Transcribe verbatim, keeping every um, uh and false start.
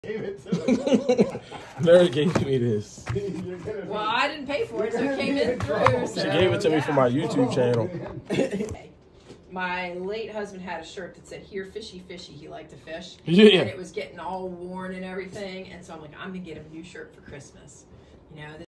Gave it to Mary gave me this. Well, I didn't pay for it, so it came in through. So, She gave it to yeah. me for my YouTube channel. My late husband had a shirt that said, "Here, fishy, fishy." He liked to fish. Yeah. And it was getting all worn and everything. And so I'm like, I'm going to get him a new shirt for Christmas. You know,